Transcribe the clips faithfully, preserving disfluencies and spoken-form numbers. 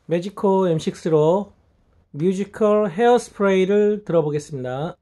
매지코 엠식스로 뮤지컬 헤어스프레이를 들어보겠습니다.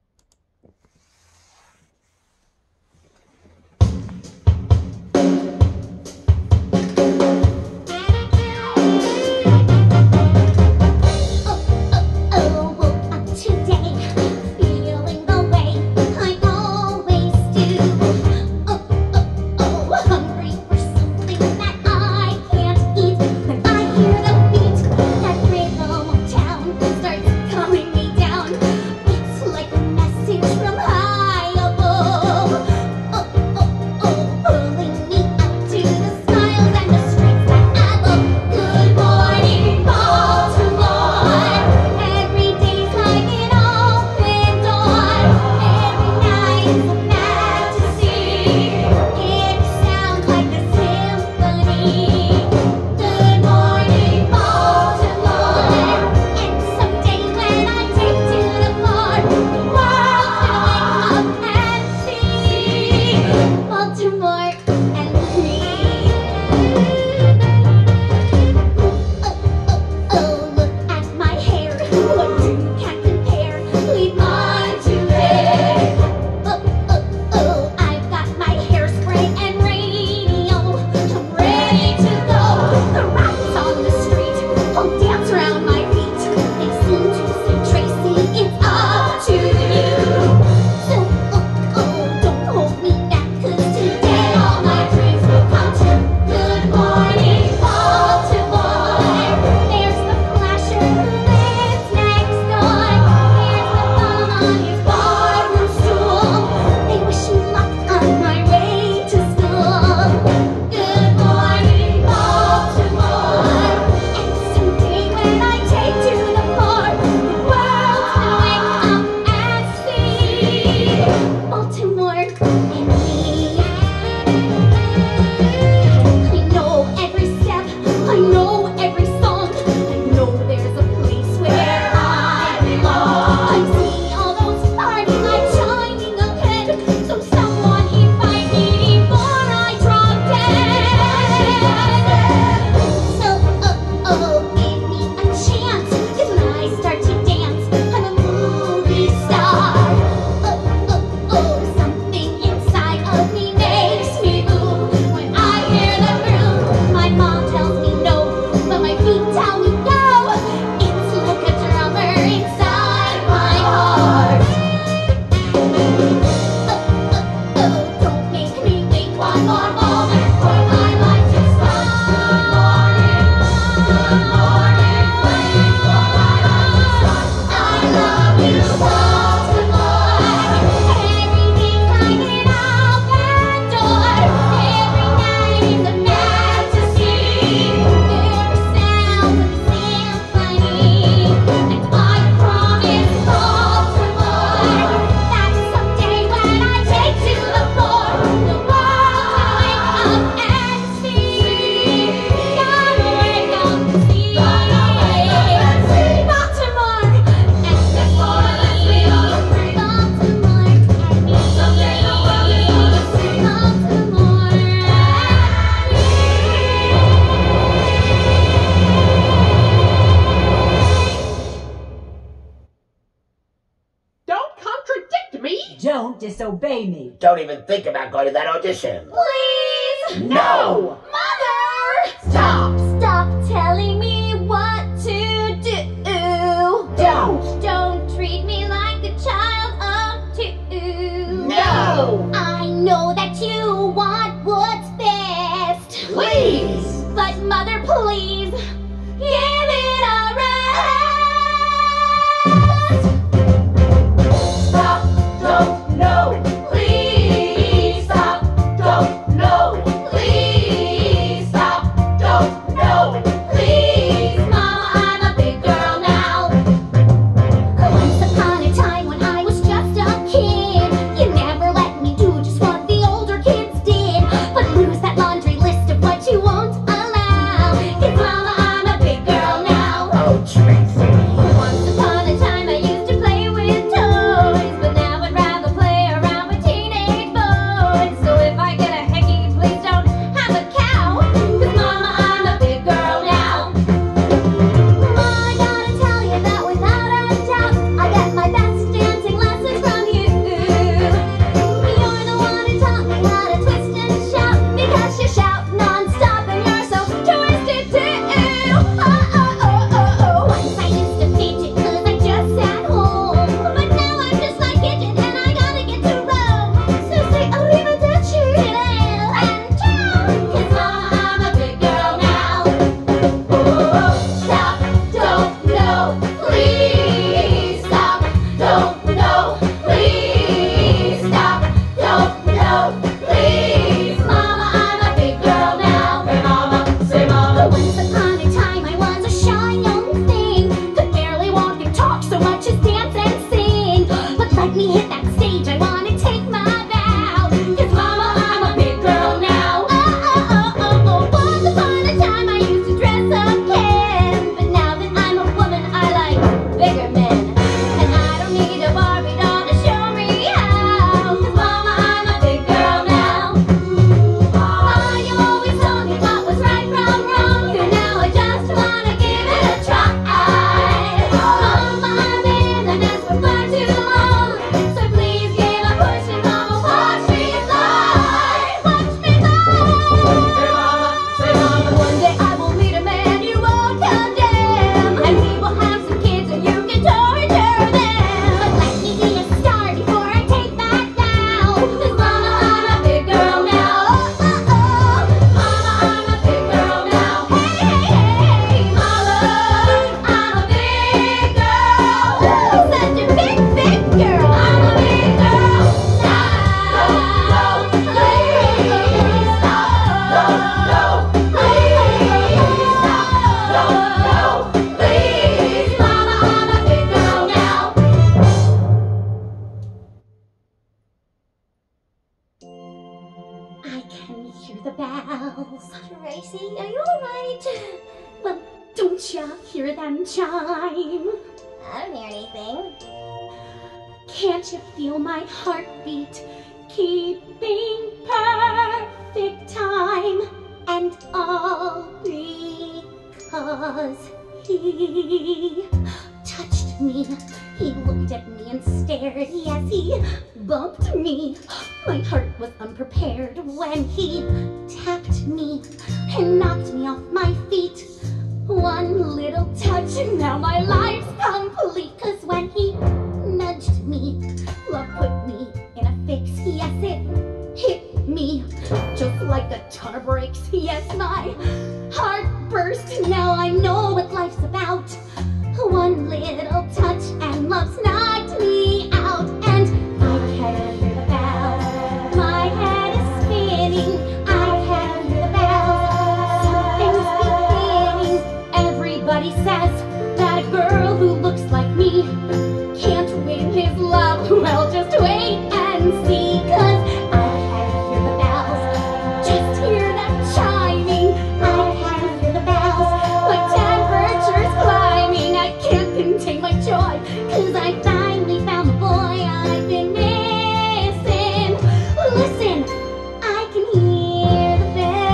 Don't disobey me. Don't even think about going to that audition. Please! No! Mother! Stop! Stop telling me what to do. Don't! Don't treat me like a child of two. No! I know that you want what's best. Please! But Mother, please, give it a rest. Stop! Don't! No! Please stop! Don't! No! Please stop! Don't! No! Please, Mama, I'm a big girl now. Once upon a time when I was just a kid, you never let me do just what the older kids did, but lose that laundry list of what you won't allow. 'Cause Mama, I'm a big girl you. Oh, oh, oh, oh, oh. Once I used to fidget 'cause I just sat home, but now I'm just like Gidget and I gotta get to Rome. So say arrivederci and ciao. 'Cause mama, I'm a big girl now. Oh, stop, don't, no, please stop, don't, no, please stop, don't, no, please. Mama, I'm a big girl now. Hey mama, say mama. Once upon a time I was a shy young thing, could barely walk and talk so much as dance and sing. But let me hit that stage, I wanna take my bow. 'Cause mama, I'm a big girl now. Oh, oh, oh, oh, oh. Once upon a time I used to dress up Ken, but now that I'm a woman I like bigger men. And I don't need a Barbie doll to show me how. 'Cause mama, I'm a big girl now. Mama, you always told me what was right from wrong, and now I just wanna give it a try. Mama, I'm in the nest for far too long, so please give a push and mama watch me fly. Watch me fly. Hey mama, say mama. One day I will meet a man you won't condemn, and we will have some kids and you can torture them. But let me be a star before I take that vow. 'Cause mama, I'm a big girl now. Oh, oh, oh. Mama, I'm a big girl now. Hey, hey, hey. Mama, I'm a big girl. Such a big, big girl. I'm a big girl now. Please stop. Please stop. Please. Mama, I'm a big girl now. I can hear the bells. Tracy, are you alright? Well, don't ya hear them chime? I don't hear anything. Can't you feel my heartbeat keeping perfect time? And all because he touched me. He looked at me and stared. Yes, he bumped me. My heart was unprepared when he tapped me and knocked me off my feet. One little touch and now my life's complete. 'Cause when he nudged me, love put me in a fix. Yes, it hit me just like a ton of bricks. Yes, my heart burst. Now I know what life's about. One little touch and love's knocked me out. And I can hear the bells. My head is spinning. I can hear the bells. Something's beginning. Everybody says that a girl who looks like me can't win his love. Well, just wait and see. 'Cause I can hear the bells. Just hear them chiming. I can hear the bells. My temperature's climbing. I can't contain my joy. 'Cause I finally found the boy I've been missing. Listen, I can hear the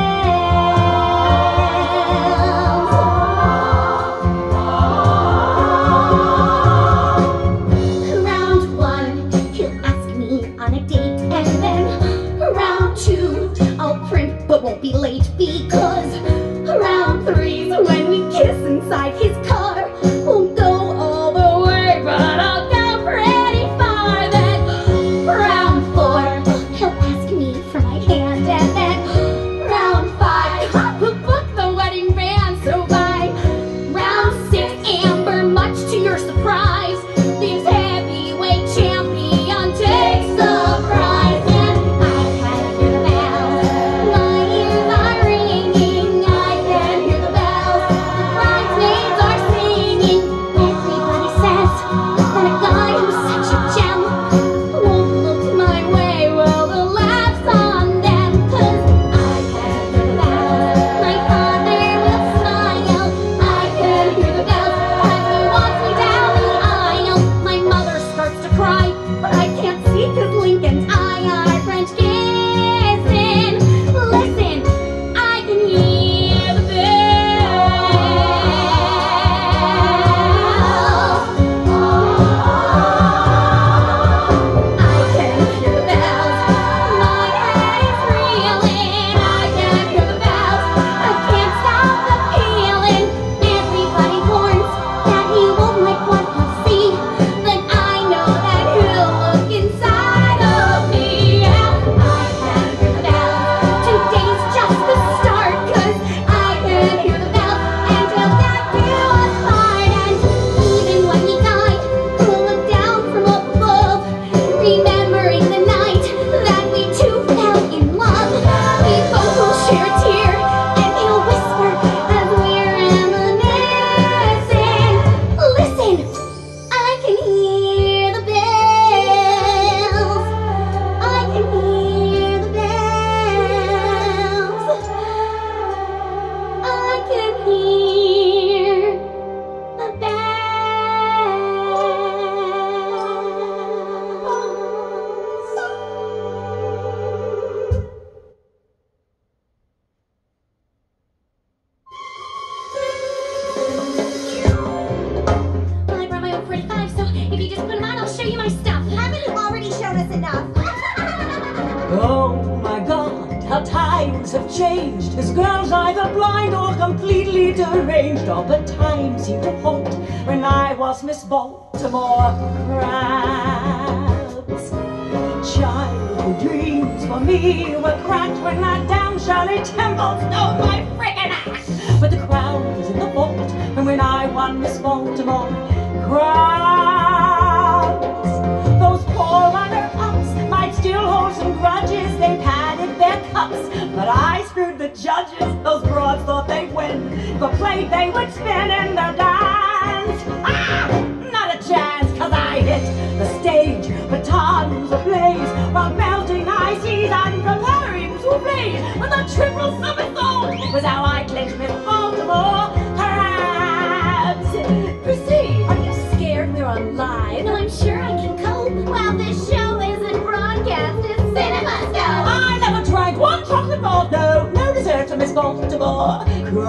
bells. Round one, he'll ask me on a date, and then round two, I'll print but won't be late. Because round three's when we kiss inside his car. Won't go all the way, but I'll go pretty far. Then round four, he'll ask me for my hand, and then round five, I'll book the wedding band. So by round six, Amber, much to your surprise, this heavyweight champion takes the prize. And I can hear the bells. My ears are ringing. I can hear the bells. The bridesmaids are changed. This girl's either blind or completely deranged. All but time seemed to halt when I was Miss Baltimore Crabs. Childhood dreams for me were cracked when that damn Shirley Temple stole my frickin' act. But the crown was in the vault, and when I won Miss Baltimore Crabs, those poor runner-ups might still hold some grudges. They padded their cups, but I screwed the judges. Those broads thought they'd win. If I played, they would spin in their dance. Ah! Not a chance, cause I hit the stage, batons ablaze, while melting ice seas and preparing souffles. When the triple somersault was how I clinched Miss Baltimore Crabs. Proceed. Are you scared we're on live? No, I'm sure I can cope. Well, this show isn't broadcast, it's CinemaScope. I never drank one chocolate malt, no, no dessert to Miss Baltimore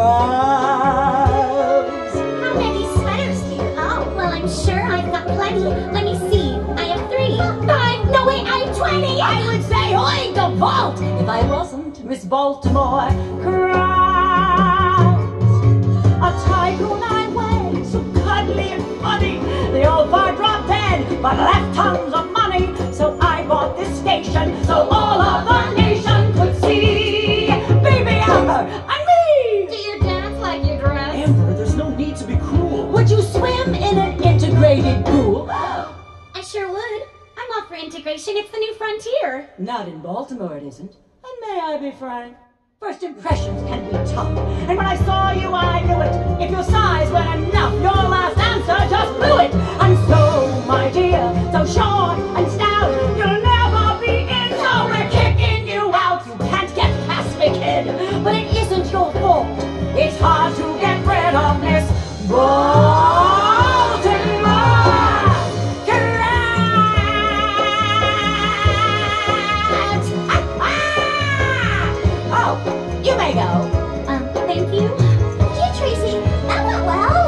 Crabs. How many sweaters do you own? Well, I'm sure I've got plenty. Let me see. I have three, five, no wait, I have twenty. I would say oink the vault if I wasn't Miss Baltimore Crabs. A tycoon I weigh, so cuddly and funny. The old bar dropped dead, but left tons of money. So I bought this station, so all of the nation could see Baby Amber and me. Do you dance like you dress? Amber, there's no need to be cruel. Would you swim in an integrated pool? I sure would. I'm all for integration. It's the new frontier. Not in Baltimore, it isn't. And may I be frank? First impressions can be tough. And when I saw you, I knew it. If your size were enough, your last answer just blew it. And so, my dear, so short and stout, you'll never be in, so we're kicking you out. You can't get past me, kid. But it isn't your fault. It's hard to get rid of Miss Baltimore Crabs. Oh, you may go. Um, thank you. Gee, Tracy, that went well.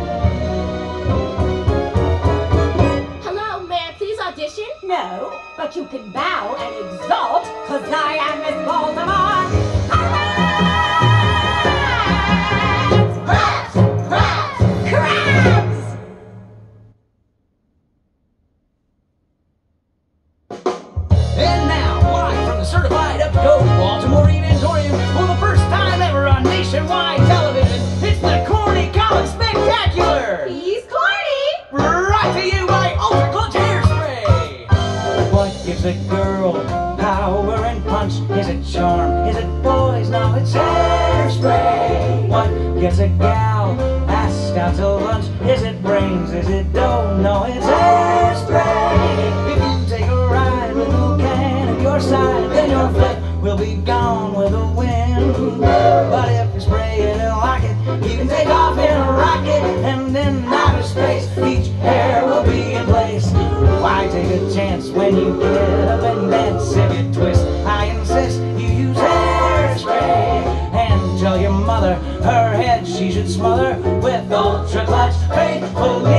Hello, may I please audition? No, but you can bow and exalt, cause I am Miss Baltimore Crabs! Crabs! Crabs! And now, live from the certified up-to-go Baltimore Auditorium, for the first time ever on nationwide television, it's the Corny Comic Spectacular! He's corny! Brought to you by Ultra Clutch Hairspray! What gives a girl power and punch? Is it charm? Is it boys? No, it's hairspray! What gives a gal asked out to lunch? Is it brains? Is it dough? No, it's hairspray! If you take a ride with Luke Can at your side, then your flip will be gone with the wind. But if you spray it and like it, you can take off in a rocket, and in outer space, each hair will be in place. Why take a chance when you get up and dance? If you twist, I insist you use hairspray. And tell your mother her head she should smother with Ultra Clutch faithfully.